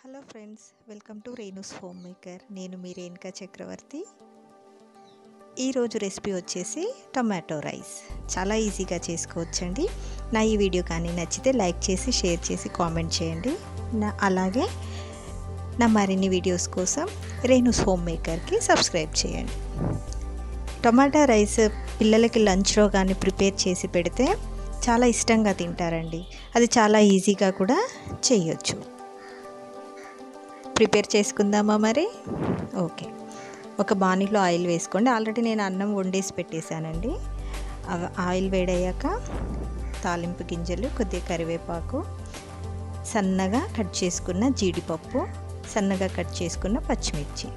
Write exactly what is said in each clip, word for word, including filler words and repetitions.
Hello friends, welcome to Renu's home maker. నేను మీ రేణుకా చక్రవర్తి. ఈరోజు రెసిపీ వచ్చేసి టొమాటో రైస్. చాలా ఈజీగా చేసుకోవచ్చండి. నా ఈ వీడియో కానీ నచ్చితే లైక్ చేసి షేర్ చేసి కామెంట్ చేయండి. నా అలాగే నా మరిన్ని వీడియోస్ కోసం రేణుస్ హోమ్ మేకర్కి సబ్స్క్రైబ్ చేయండి. టొమాటో రైస్ పిల్లలకి లంచ్లో కానీ ప్రిపేర్ చేసి పెడితే చాలా ఇష్టంగా తింటారండి. అది చాలా ఈజీగా కూడా చేయొచ్చు. ప్రిపేర్ చేసుకుందామా మరి? ఓకే, ఒక బాణీలో ఆయిల్ వేసుకోండి. ఆల్రెడీ నేను అన్నం వండేసి పెట్టేశానండి. ఆయిల్ వేడయ్యాక తాలింపు గింజలు, కొద్దిగా కరివేపాకు, సన్నగా కట్ చేసుకున్న జీడిపప్పు, సన్నగా కట్ చేసుకున్న పచ్చిమిర్చి,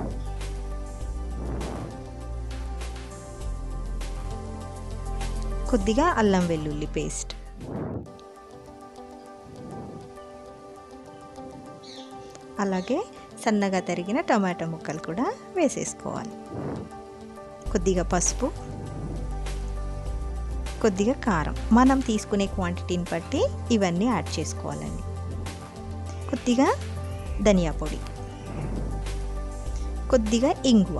కొద్దిగా అల్లం వెల్లుల్లి పేస్ట్, అలాగే సన్నగా తరిగిన టమాటా ముక్కలు కూడా వేసేసుకోవాలి. కొద్దిగా పసుపు, కొద్దిగా కారం, మనం తీసుకునే క్వాంటిటీని బట్టి ఇవన్నీ యాడ్ చేసుకోవాలండి. కొద్దిగా ధనియా పొడి, కొద్దిగా ఇంగువ,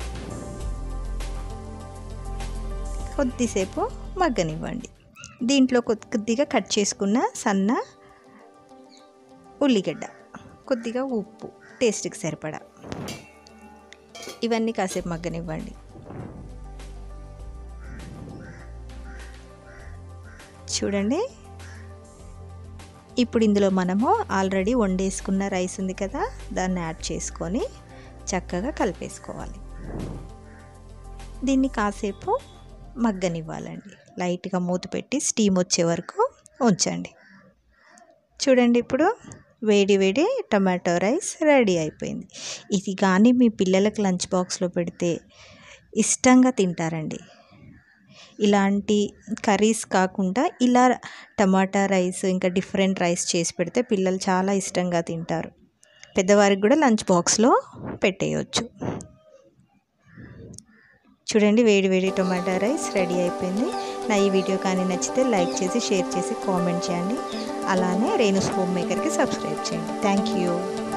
కొద్దిసేపు మగ్గనివ్వండి. దీంట్లో కొద్దిగా కట్ చేసుకున్న సన్న ఉల్లిగడ్డ, కొద్దిగా ఉప్పు టేస్ట్కి సరిపడా, ఇవన్నీ కాసేపు మగ్గనివ్వండి. చూడండి, ఇప్పుడు ఇందులో మనము ఆల్రెడీ వండేసుకున్న రైస్ ఉంది కదా, దాన్ని యాడ్ చేసుకొని చక్కగా కలిపేసుకోవాలి. దీన్ని కాసేపు మగ్గనివ్వాలండి. లైట్గా మూత పెట్టి స్టీమ్ వచ్చే వరకు ఉంచండి. చూడండి, ఇప్పుడు వేడి వేడి టమాటో రైస్ రెడీ అయిపోయింది. ఇది కానీ మీ పిల్లలకు లంచ్ బాక్స్లో పెడితే ఇష్టంగా తింటారండి. ఇలాంటి కర్రీస్ కాకుండా ఇలా టమాటా రైస్, ఇంకా డిఫరెంట్ రైస్ చేసి పెడితే పిల్లలు చాలా ఇష్టంగా తింటారు. పెద్దవారికి కూడా లంచ్ బాక్స్లో పెట్టేయచ్చు. చూడండి, వేడి వేడి టొమాటో రైస్ రెడీ అయిపోయింది. నా ఈ వీడియో కానీ నచ్చితే లైక్ చేసి షేర్ చేసి కామెంట్ చేయండి. అలానే రేణుస్ హోమ్ మేకర్కి సబ్స్క్రైబ్ చేయండి. Thank you.